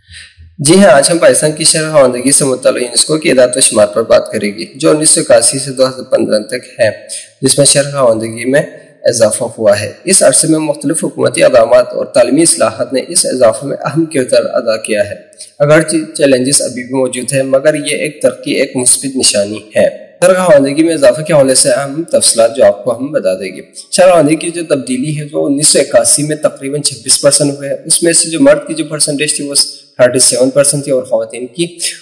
جی ہاں، آج ہم پاکستان کی شرح خواندگی سے متعلق یونیسکو کی اعداد و شمار پر بات کریں گے جو 1981 سے 2015 تک ہے، جس میں شرح خواندگی میں اضافہ ہوا ہے۔ اس عرصے میں مختلف حکومتی اقدامات اور تعلیمی اصلاحات نے اس اضافے میں اہم کردار ادا کیا ہے۔ اگرچہ چیلنجز ابھی بھی موجود ہیں، مگر یہ ایک ترقی، ایک مثبت نشانی ہے۔ شرح خواندگی میں اضافے کے حوالے سے اہم تفصیلات جو آپ کو ہم بتا دیں گے۔ شرح خواندگی کی جو تبدیلی ہے جو 1981 میں تقریباً 26% ہوئے ہے، اس میں سے جو مرد کی جو پرسنٹیج تھی وہ 37% تھی اور خواتین کی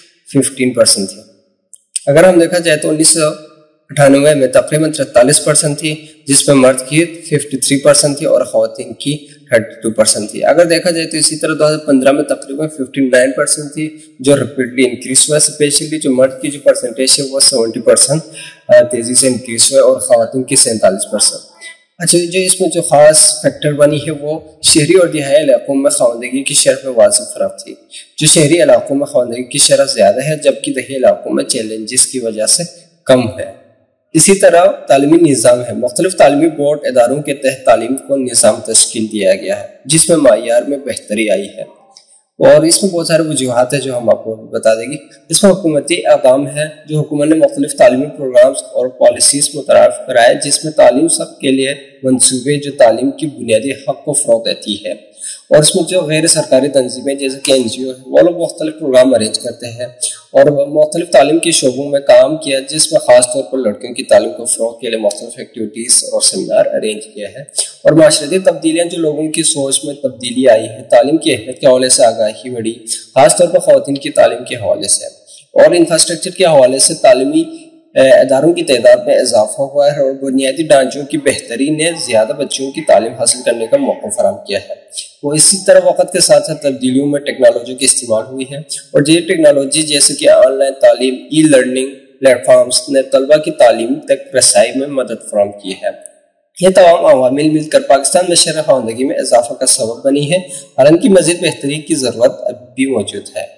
15% تھی۔ اگر ہم دیکھا جائے تو 1998 میں تقریباً 43% تھی، جس میں مرد کی 53% تھی اور خواتین کی 32% تھی۔ اگر دیکھا جائے تو اسی طرح 2015 میں تقریباً 59% تھی، جو ریپیڈلی انکریز ہوا ہے۔ اسپیشلی جو مرد کی جو پرسنٹیج ہے وہ 70% تیزی سے انکریز ہوا ہے اور خواتین کی 47%۔ اچھا، جو اس میں جو خاص فیکٹر بنی ہے وہ شہری اور دیہی علاقوں میں خواندگی کی شرح میں واضح فرق تھی۔ جو شہری علاقوں میں خواندگی کی شرح زیادہ ہے، جبکہ دیہی علاقوں میں چیلنجز کی وجہ سے کم ہے۔ اسی طرح تعلیمی نظام ہے، مختلف تعلیمی بورڈ اداروں کے تحت تعلیم کو نظام تشکیل دیا گیا ہے، جس میں معیار میں بہتری آئی ہے، اور اس میں بہت سارے وجوہات ہیں جو ہم آپ کو بتا دیں گے۔ اس میں حکومتی اقدام ہے، جو حکومت نے مختلف تعلیمی پروگرامز اور پالیسیز متعارف کرائے، جس میں تعلیم سب کے لیے منصوبے جو تعلیم کی بنیادی حق کو فروغ دیتی ہے۔ اور اس میں جو غیر سرکاری تنظیمیں جیسے کہ NGO ہے، وہ لوگ مختلف پروگرام ارینج کرتے ہیں اور مختلف تعلیم کے شعبوں میں کام کیا، جس میں خاص طور پر لڑکیوں کی تعلیم کو فروغ کے لیے مختلف ایکٹیویٹیز اور سیمینار ارینج کیا ہے۔ اور معاشرتی تبدیلیاں جو لوگوں کی سوچ میں تبدیلی آئی ہے، تعلیم کی اہمیت کے حوالے سے آگاہی بڑھی، خاص طور پر خواتین کی تعلیم کے حوالے سے، اور انفراسٹرکچر کے حوالے سے تعلیمی اداروں کی تعداد میں اضافہ ہوا ہے اور بنیادی ڈھانچوں کی بہتری نے زیادہ بچوں کی تعلیم حاصل کرنے کا موقع فراہم کیا ہے۔ وہ اسی طرح وقت کے ساتھ ساتھ تبدیلیوں میں ٹیکنالوجی کی استعمال ہوئی ہے، اور یہ ٹیکنالوجی جیسے کہ آن لائن تعلیم، ای لرننگ پلیٹ فارمز نے طلبہ کی تعلیم تک رسائی میں مدد فراہم کی ہے۔ یہ تمام عوامل مل کر پاکستان میں شرح خواندگی میں اضافہ کا سبب بنی ہے، حالانکہ مزید بہتری کی ضرورت اب بھی موجود ہے۔